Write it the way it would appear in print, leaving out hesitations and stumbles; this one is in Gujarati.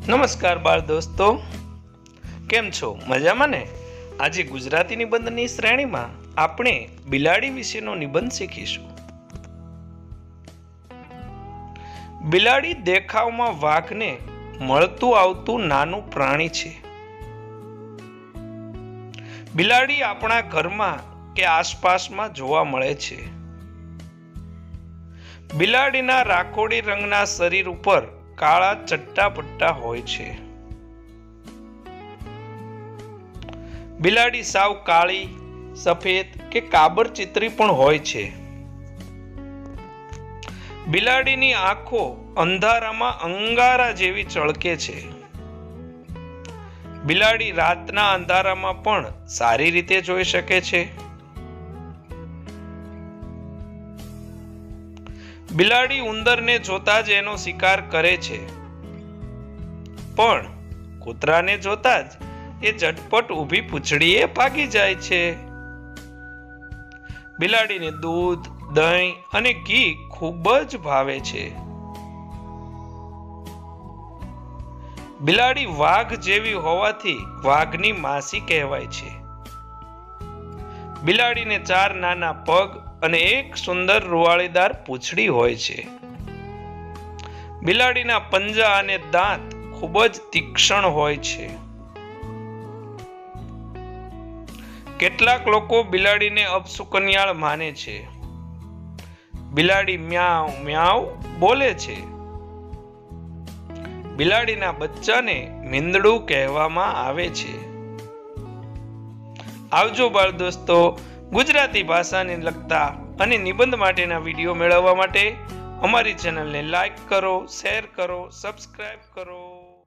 નમસ્કાર બાળ દોસ્તો, કેમ છો? મજામાં ને? આજે ગુજરાતી નિબંધની શ્રેણીમાં આપણે બિલાડી વિશેનો નિબંધ શીખીશું. બિલાડી દેખાવમાં વાઘને મળતું આવતું નાનું પ્રાણી છે. બિલાડી આપણા ઘરમાં કે આસપાસમાં જોવા મળે છે. બિલાડીના રાખોડી રંગના શરીર ઉપર કાળા ચટ્ટા પટ્ટા હોય છે. બિલાડી સાવ કાળી, સફેદ કે કાબર ચિત્રી પણ હોય છે. બિલાડીની આંખો અંધારામાં અંગારા જેવી ચળકે છે. બિલાડી રાતના અંધારામાં પણ સારી રીતે જોઈ શકે છે. બિલાડી ઉંદરને જોતા જ એનો શિકાર કરે છે, પણ કૂતરાને જોતા જ એ ઝટપટ ઊભી પૂંછડીએ ભાગી જાય છે. બિલાડીને દૂધ, દહીં અને ઘી ખૂબ જ ભાવે છે. બિલાડી વાઘ જેવી હોવાથી વાઘની માસી કહેવાય છે. બિલાડીને 4 નાના પગ અને એક સુંદર રૂવાળીદાર પૂંછડી હોય છે. બિલાડીના પંજા અને દાંત ખૂબ જ તીક્ષ્ણ હોય છે. કેટલાક લોકો બિલાડીને અપશુકનિયાળ માને છે. બિલાડી મ્યાઉ મ્યાઉ બોલે છે. બિલાડીના બચ્ચાને મીંદડું કહેવામાં આવે છે. આવજો બાળ દોસ્તો, ગુજરાતી ભાષાને લગતા અને નિબંધ માટેના વિડીયો મેળવવા માટે અમારી ચેનલને લાઈક કરો, શેર કરો, સબસ્ક્રાઇબ કરો.